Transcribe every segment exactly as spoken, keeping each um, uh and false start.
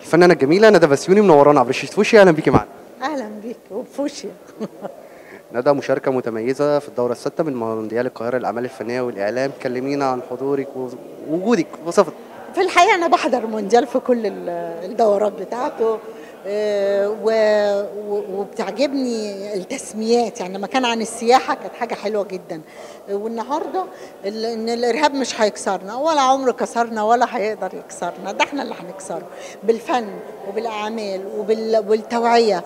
الفنانه الجميله ندى بسيوني منورانا عبر شاشه فوشيا. اهلا بيكي معانا. اهلا بيك وبفوشيا. ندى مشاركه متميزه في الدوره السادسه من مونديال القاهره للاعمال الفنيه والاعلام، كلمينا عن حضورك ووجودك وصفتك. في الحقيقه انا بحضر مونديال في كل الدورات بتاعته، وبتعجبني التسميات. يعني لما كان عن السياحه كانت حاجه حلوه جدا، والنهارده ان الارهاب مش هيكسرنا ولا عمره كسرنا ولا هيقدر يكسرنا، ده احنا اللي هنكسره بالفن وبالاعمال وبالتوعيه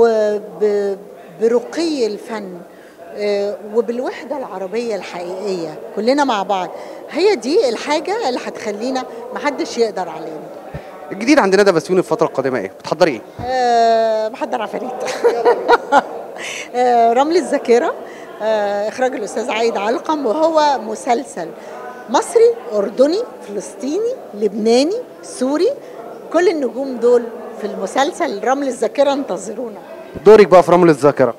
وبرقي الفن وبالوحده العربيه الحقيقيه كلنا مع بعض. هي دي الحاجه اللي هتخلينا محدش يقدر علينا. الجديد عند ندى بسيوني الفترة القادمة ايه؟ بتحضري ايه؟ أه بحضر عفاريت. أه رمل الذاكرة، أه اخراج الاستاذ عايد علقم، وهو مسلسل مصري اردني فلسطيني لبناني سوري، كل النجوم دول في المسلسل رمل الذاكرة، انتظرونا. دورك بقى في رمل الذاكرة؟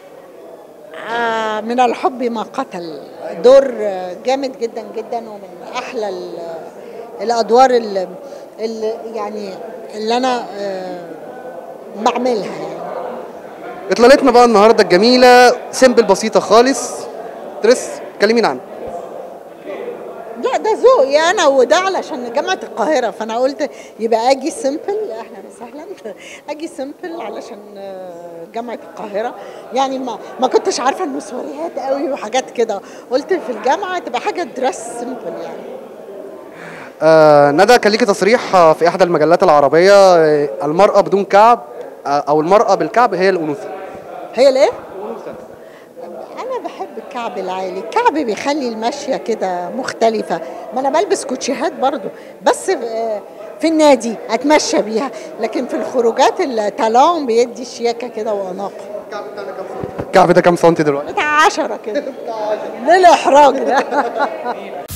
أه من الحب ما قتل، دور جامد جدا جدا، ومن احلى الادوار اللي اللي يعني اللي انا آه بعملها. يعني اطلالتنا بقى النهارده الجميله سيمبل بسيطه خالص، دريس كلمينا عنه. لا ده ذوقي انا، وده علشان جامعه القاهره، فانا قلت يبقى اجي سيمبل. اهلا وسهلا. اجي سيمبل علشان جامعه القاهره، يعني ما ما كنتش عارفه المسوريات قوي وحاجات كده، قلت في الجامعه تبقى حاجه دريس سيمبل يعني. آه ندى كان ليكي تصريح في احدى المجلات العربيه، المراه بدون كعب او المراه بالكعب هي الانوثه. هي الايه؟ الانوثه. انا بحب الكعب العالي، الكعب بيخلي المشيه كده مختلفه. ما انا بلبس كوتشيهات برضو، بس في النادي اتمشى بيها، لكن في الخروجات التالون بيدي شياكه كده واناقه. الكعب بتاعنا كام سنتي؟ الكعب ده كام سنتي دلوقتي؟ بتاع عشرة كده. بتاع عشرة للاحراج ده.